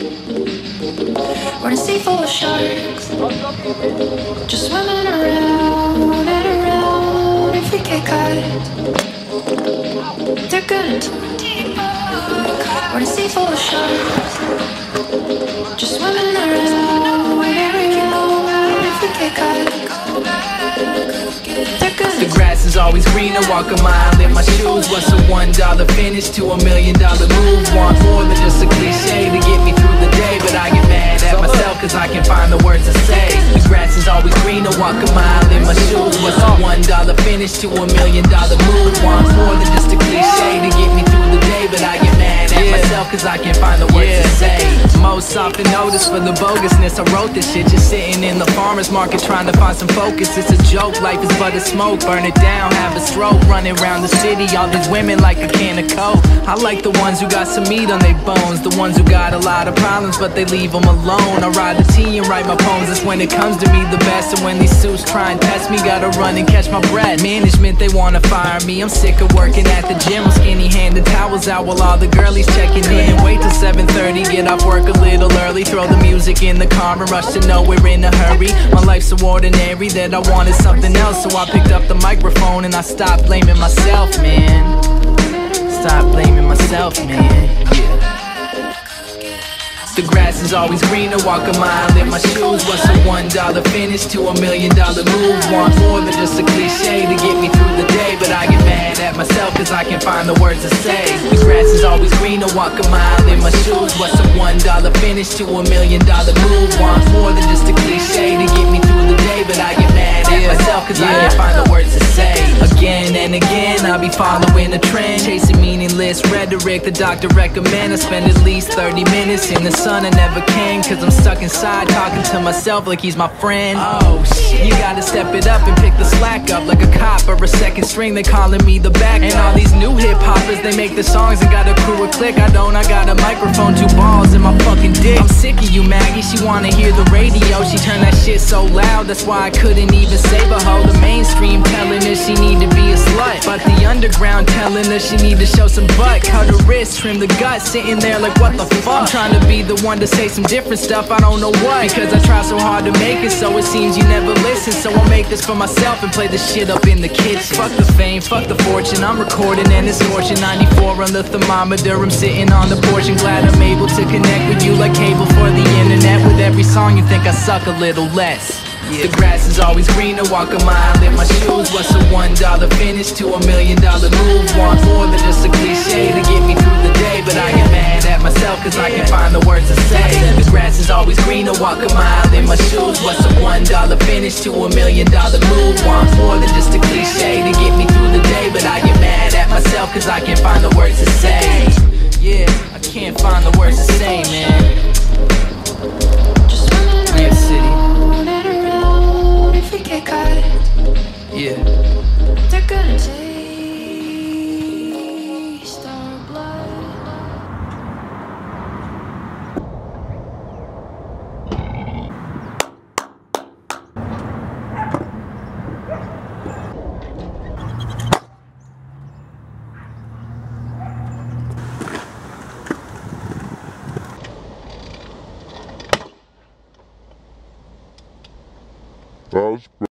We're a sea full of sharks, just swimming around and around. If we get caught, they're gonna take deeper. We're a sea full of sharks, just swimming around and around. If we get caught, they're gonna. The grass is always greener, walk a mile in my shoes. What's a $1 finish to $1 million move? Want more than just a cliche to get me through the day, but I get mad at myself cause I can't find the words to say. The grass is always greener, walk a mile in my shoes. What's a $1 finish to $1 million move? Want more than just a cliche to get me through the day, but I get mad at myself cause I can't find the words to say. Most often notice for the bogusness, I wrote this shit just sitting in the farmer's market trying to find some focus. It's a joke, life is but a smoke, burn it down, have a stroke, running around the city, all these women like a can of coke. I like the ones who got some meat on their bones, the ones who got a lot of problems but they leave them alone. I ride the T and write my poems, that's when it comes to me the best. And when these suits try and test me, gotta run and catch my breath. Management, they wanna fire me, I'm sick of working at the gym. I'm skinny handed towels out while all the girlies checking in. Wait till 7:30, get off work a little early, throw the music in the car and rush to nowhere in a hurry. My life's so ordinary that I wanted something else, so I picked up the microphone and I stopped blaming myself, man. Stop blaming myself, man. Yeah. The grass is always greener, walk a mile in my shoes. What's a $1 finish to $1 million move? Want more than just a cliche to get me through the day, but I get mad at myself cause I can't find the words to say. The grass is always greener, walk a mile in my shoes. What's a $1 finish to $1 million move? Want more than just a cliche to get me through the day, but I get mad at myself cause I can't find the words to say. Again and again, I'll be following a trend, chasing meaningless rhetoric the doctor recommend. I spend at least 30 minutes in the sun, I never can, cause I'm stuck inside talking to myself like he's my friend. Oh shit, you gotta step it up and pick the slack up like a cop or a second string, they calling me the backup. And all these new hip hoppers, they make the songs and got a crew of click. I got a microphone, 2 balls in my fucking dick. I'm sick of you, Maggie, she wanna hear the radio, she turned that shit so loud, that's why I couldn't even save a hoe. The mainstream telling her she need to be a slut, but the underground telling her she need to show some butt. Cut her wrist, trim the gut, sitting there like what the fuck. I'm trying to be the one to say some different stuff, I don't know what, because I try so hard to make it, so it seems you never listen. So I'll make this for myself and play this shit up in the kitchen. Fuck the fame, fuck the fortune, I'm recording and it's scorching. 94 on the thermometer, I'm sitting on the porch and glad I'm able to connect with you like cable for the internet. With every song you think I suck a little less. The grass is always greener, walk a mile in my shoes. What's a $1 finish to $1 million move? Want more than just a cliche to get me through the day, but I get mad at myself cause I can't find the words to say. The grass is always greener, walk a mile in my shoes. What's a $1 finish to $1 million move? Want more than just a cliche to get me through the day, but I get mad at myself cause I can't find the words to say. Yeah, I can't find the words to say, man. Real City. If we get caught, yeah, they're gonna taste our blood. How's